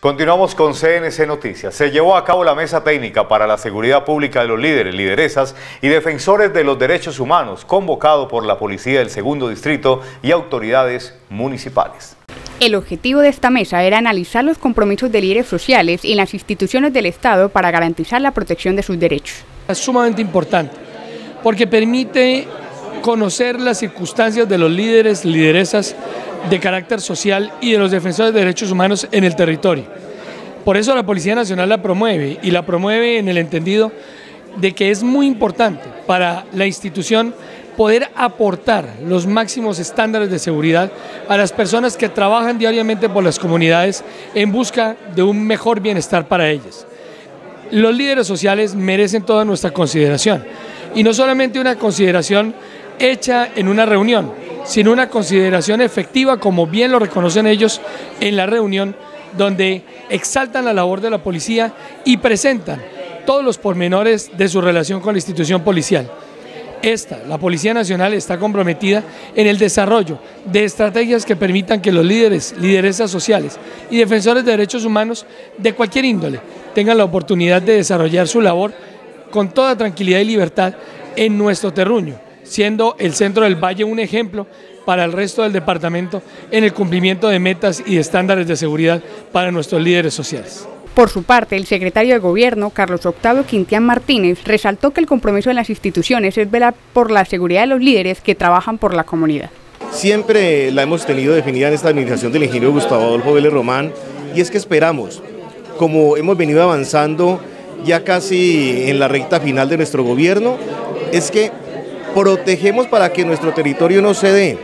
Continuamos con CNC Noticias. Se llevó a cabo la mesa técnica para la seguridad pública de los líderes, lideresas y defensores de los derechos humanos, convocado por la Policía del Segundo Distrito y autoridades municipales. El objetivo de esta mesa era analizar los compromisos de líderes sociales y las instituciones del Estado para garantizar la protección de sus derechos. Es sumamente importante porque permite conocer las circunstancias de los líderes, lideresas de carácter social y de los defensores de derechos humanos en el territorio. Por eso la Policía Nacional la promueve, y la promueve en el entendido de que es muy importante para la institución poder aportar los máximos estándares de seguridad a las personas que trabajan diariamente por las comunidades en busca de un mejor bienestar para ellas. Los líderes sociales merecen toda nuestra consideración, y no solamente una consideración hecha en una reunión, sino una consideración efectiva, como bien lo reconocen ellos en la reunión, donde exaltan la labor de la policía y presentan todos los pormenores de su relación con la institución policial. La Policía Nacional está comprometida en el desarrollo de estrategias que permitan que los líderes, lideresas sociales y defensores de derechos humanos de cualquier índole tengan la oportunidad de desarrollar su labor con toda tranquilidad y libertad en nuestro terruño, siendo el centro del Valle un ejemplo para el resto del departamento en el cumplimiento de metas y estándares de seguridad para nuestros líderes sociales. Por su parte, el secretario de Gobierno, Carlos Octavio Quintián Martínez, resaltó que el compromiso de las instituciones es velar por la seguridad de los líderes que trabajan por la comunidad. Siempre la hemos tenido definida en esta administración del ingeniero Gustavo Adolfo Vélez Román, y es que esperamos, como hemos venido avanzando ya casi en la recta final de nuestro gobierno, es que protegemos para que nuestro territorio no se dé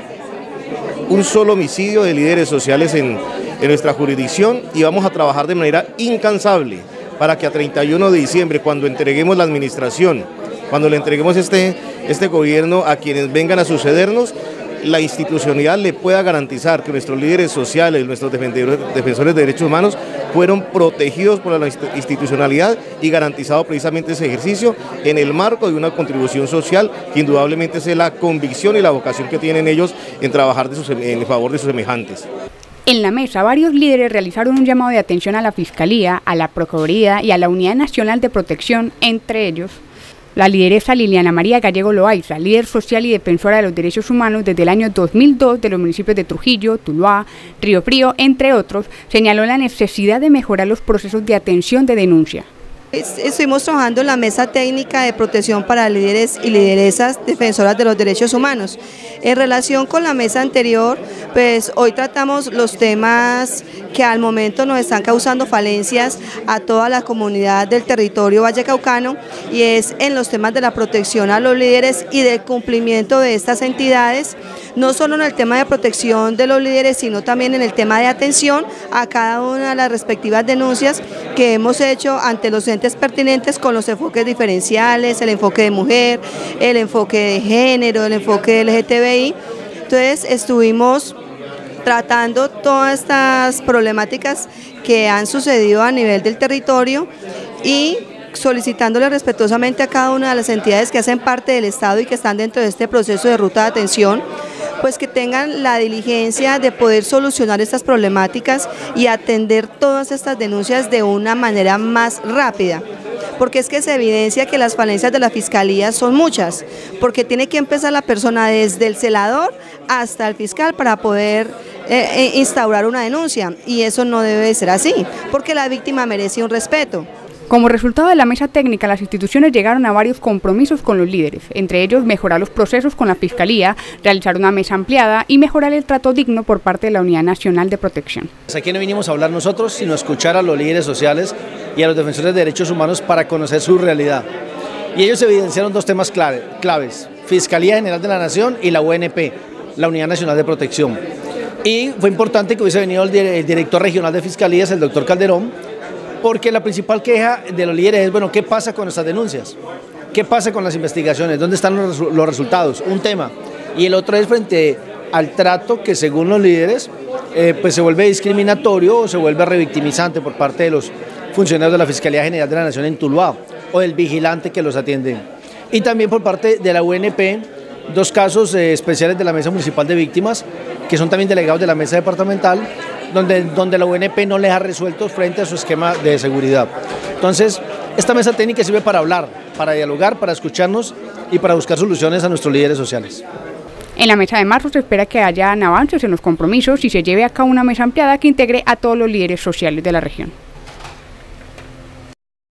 un solo homicidio de líderes sociales en nuestra jurisdicción, y vamos a trabajar de manera incansable para que a 31 de diciembre, cuando entreguemos la administración, cuando le entreguemos este gobierno a quienes vengan a sucedernos, la institucionalidad le pueda garantizar que nuestros líderes sociales, nuestros defensores de derechos humanos, fueron protegidos por la institucionalidad y garantizado precisamente ese ejercicio en el marco de una contribución social que indudablemente es la convicción y la vocación que tienen ellos en trabajar en favor de sus semejantes. En la mesa, varios líderes realizaron un llamado de atención a la Fiscalía, a la Procuraduría y a la Unidad Nacional de Protección, entre ellos la lideresa Liliana María Gallego Loaiza, líder social y defensora de los derechos humanos desde el año 2002 de los municipios de Trujillo, Tuluá, Río Frío, entre otros, señaló la necesidad de mejorar los procesos de atención de denuncia. Estuvimos trabajando en la mesa técnica de protección para líderes y lideresas defensoras de los derechos humanos. En relación con la mesa anterior, pues hoy tratamos los temas que al momento nos están causando falencias a toda la comunidad del territorio vallecaucano, y es en los temas de la protección a los líderes y del cumplimiento de estas entidades, no solo en el tema de protección de los líderes, sino también en el tema de atención a cada una de las respectivas denuncias que hemos hecho ante los entes pertinentes, con los enfoques diferenciales, el enfoque de mujer, el enfoque de género, el enfoque LGTBI. Entonces estuvimos tratando todas estas problemáticas que han sucedido a nivel del territorio y solicitándole respetuosamente a cada una de las entidades que hacen parte del Estado y que están dentro de este proceso de ruta de atención, pues que tengan la diligencia de poder solucionar estas problemáticas y atender todas estas denuncias de una manera más rápida. Porque es que se evidencia que las falencias de la Fiscalía son muchas, porque tiene que empezar la persona desde el celador hasta el fiscal para poder instaurar una denuncia, y eso no debe ser así, porque la víctima merece un respeto. Como resultado de la mesa técnica, las instituciones llegaron a varios compromisos con los líderes, entre ellos mejorar los procesos con la Fiscalía, realizar una mesa ampliada y mejorar el trato digno por parte de la Unidad Nacional de Protección. Aquí no vinimos a hablar nosotros, sino a escuchar a los líderes sociales y a los defensores de derechos humanos para conocer su realidad. Y ellos evidenciaron dos temas claves: Fiscalía General de la Nación y la UNP, la Unidad Nacional de Protección. Y fue importante que hubiese venido el director regional de Fiscalías, el doctor Calderón, porque la principal queja de los líderes es, bueno, ¿qué pasa con estas denuncias? ¿Qué pasa con las investigaciones? ¿Dónde están los resultados? Un tema. Y el otro es frente al trato que, según los líderes, pues se vuelve discriminatorio o se vuelve revictimizante por parte de los funcionarios de la Fiscalía General de la Nación en Tuluá o del vigilante que los atiende. Y también por parte de la UNP, dos casos especiales de la Mesa Municipal de Víctimas, que son también delegados de la Mesa Departamental, donde la UNP no les ha resuelto frente a su esquema de seguridad. Entonces, esta mesa técnica sirve para hablar, para dialogar, para escucharnos y para buscar soluciones a nuestros líderes sociales. En la mesa de marzo se espera que hayan avances en los compromisos y se lleve a cabo una mesa ampliada que integre a todos los líderes sociales de la región.